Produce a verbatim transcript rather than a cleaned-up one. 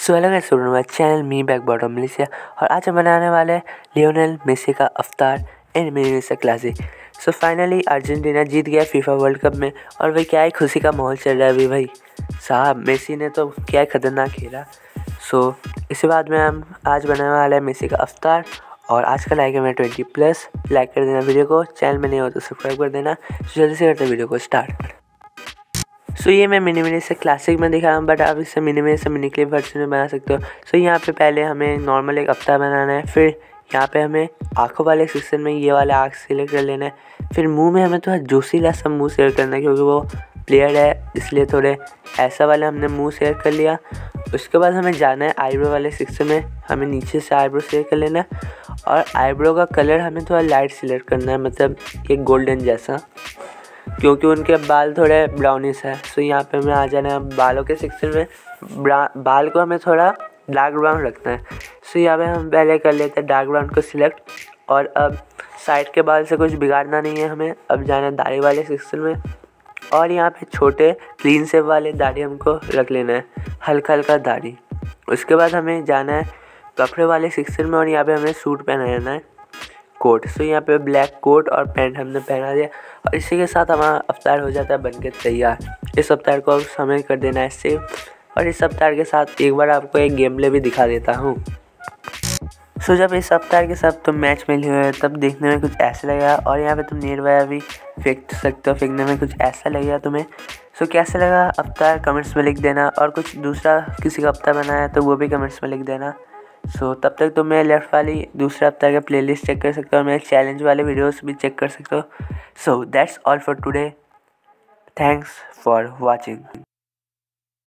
So hello guys, my channel मी बैक बॉटम मलेशिया और आज हम बनाने वाले हैं लियोनेल मेसी का अवतार in mini classic. So finally Argentina जीत गया फीफा वर्ल्ड कप में और भाई क्या ही खुशी का माहौल चल रहा है अभी भाई साहब। मेसी ने तो क्या ही खतरनाक खेला। सो इसके बाद में हम आज बनाने वाले हैं मेसी का अवतार और आज का लाइक है मैं ट्वेंटी प्लस। लाइक कर देना वीडियो को, चैनल में नहीं हो तो सब्सक्राइब कर देना। जल्दी से करते वीडियो को स्टार्ट। सो so, ये मैं मिनी मिनी से क्लासिक में दिखा रहा हूँ, बट आप इससे मिनी मिनी से मिनी क्लिप वर्जन में बना सकते हो। सो so, यहाँ पे पहले हमें नॉर्मल एक अवतार बनाना है, फिर यहाँ पे हमें आँखों वाले सेक्शन में ये वाला आँख सिलेक्ट कर लेना है, फिर मुंह में हमें थोड़ा जोशीला सा मुंह शेयर करना है क्योंकि वो प्लेयर है इसलिए थोड़े ऐसा वाला हमने मुँह शेयर कर लिया। उसके बाद हमें जाना है आईब्रो वाले सेक्शन में, हमें नीचे से आईब्रो शेयर कर लेना है और आईब्रो का कलर हमें थोड़ा लाइट सिलेक्ट करना है, मतलब एक गोल्डन जैसा, क्योंकि उनके बाल थोड़े ब्राउनिश है। सो यहाँ पे हमें आ जाना है बालों के सेक्शन में, बाल को हमें थोड़ा डार्क ब्राउन रखना है। सो यहाँ पे हम पहले कर लेते हैं डार्क ब्राउन को सिलेक्ट और अब साइड के बाल से कुछ बिगाड़ना नहीं है हमें। अब जाना है दाढ़ी वाले सेक्शन में और यहाँ पे छोटे क्लीन शेव वाले दाढ़ी हमको रख लेना है, हल्का हल्का दाढ़ी। उसके बाद हमें जाना है कपड़े वाले सेक्शन में और यहाँ पे हमें सूट पहना लेना है, कोट। सो यहाँ पे ब्लैक कोट और पैंट हमने पहना दिया और इसी के साथ हमारा अवतार हो जाता है बनके तैयार। इस अवतार को हमें कर देना है सेव और इस अवतार के साथ एक बार आपको एक गेम प्ले भी दिखा देता हूँ। सो जब इस अवतार के साथ तुम मैच में हुए तब देखने में कुछ ऐसा लगेगा और यहाँ पे तुम नियर बाय भी फेंक सकते हो, फेंकने में कुछ ऐसा लगेगा तुम्हें। सो कैसा लगा अवतार कमेंट्स में लिख देना और कुछ दूसरा किसी का अवतार बनाया तो वो भी कमेंट्स में लिख देना। सो so, तब तक तुम मैं लेफ्ट वाली दूसरे हफ्ते का प्लेलिस्ट चेक कर सकते हो और मेरे चैलेंज वाले वीडियोस भी चेक कर सकते हो। So that's all for today, thanks for watching.